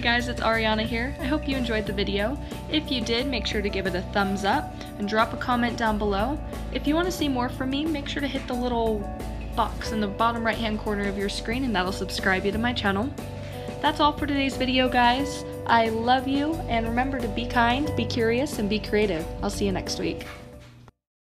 guys, it's Ariana here. I hope you enjoyed the video. If you did, make sure to give it a thumbs up and drop a comment down below. If you want to see more from me, make sure to hit the little box in the bottom right hand corner of your screen and that'll subscribe you to my channel. That's all for today's video, guys. I love you, and remember to be kind, be curious, and be creative. I'll see you next week.